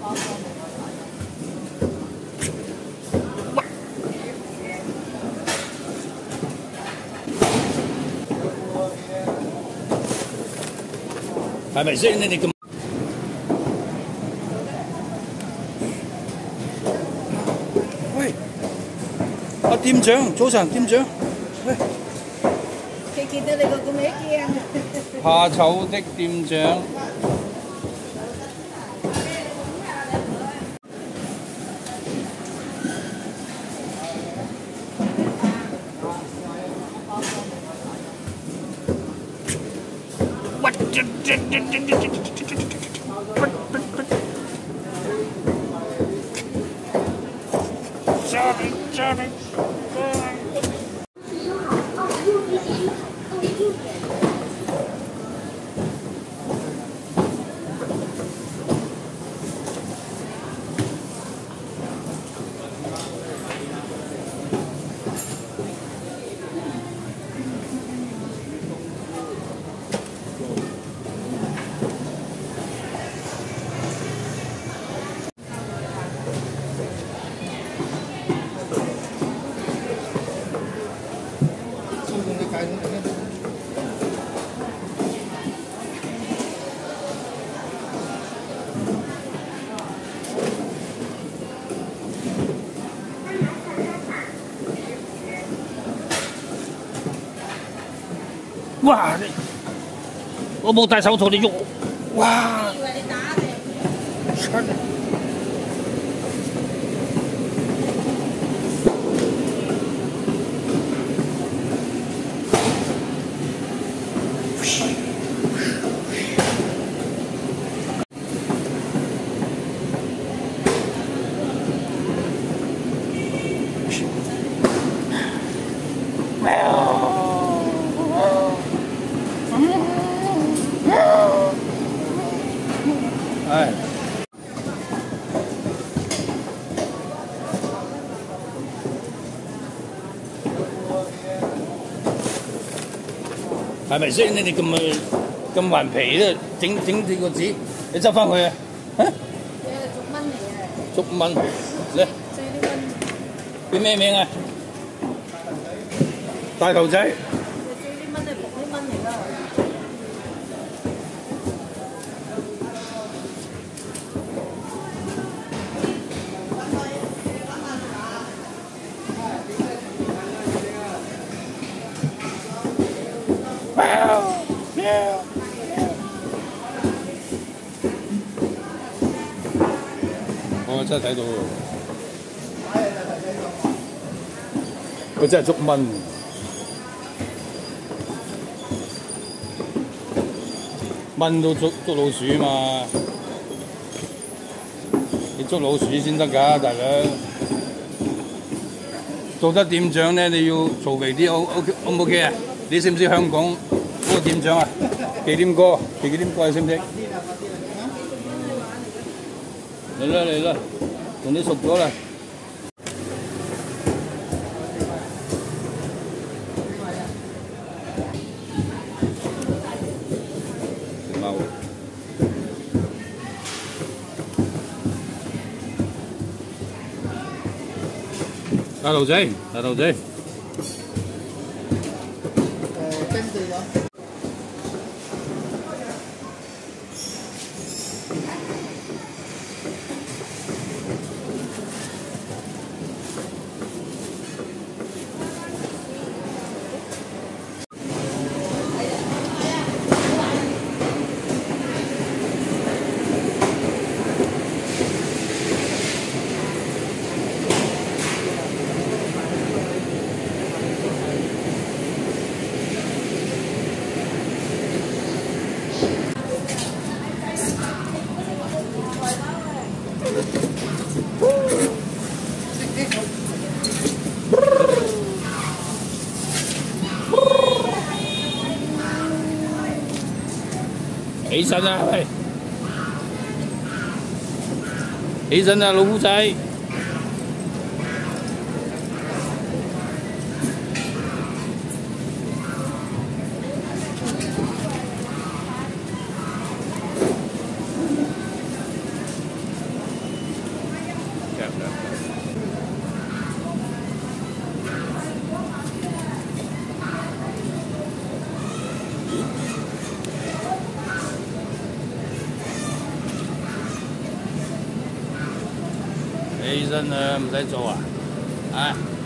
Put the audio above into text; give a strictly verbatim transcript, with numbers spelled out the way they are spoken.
係咪先？你哋咁喂，阿店長，早晨，店長，喂， 佢見到你個咁樣驚。 怕醜的店長。Johnny, Johnny, Johnny. 哇！你我冇戴手套，你喐我，哇！以為你打你。係。係咪先？你哋咁咁頑皮咧，整整幾個紙，你執翻佢啊！嚇？ 逐蚊嚟嘅。 逐蚊，嚟。 四啲蚊。 叫咩名啊？大頭仔。 四啲蚊係六啲蚊嚟㗎。我真係睇到喎，佢真係捉蚊，蚊都捉捉老鼠嘛，你捉老鼠先得㗎，大佬。做得店長咧，你要嘈肥啲 ，O O O 唔 OK 啊？你識唔識香港嗰個店長啊？忌廉哥，忌廉哥你識唔識？嚟啦嚟啦，同你熟咗啦。貓。大頭仔，大頭仔。起身啊！喂，起身啊，老虎仔！ 你醫生誒唔使做啊？啊！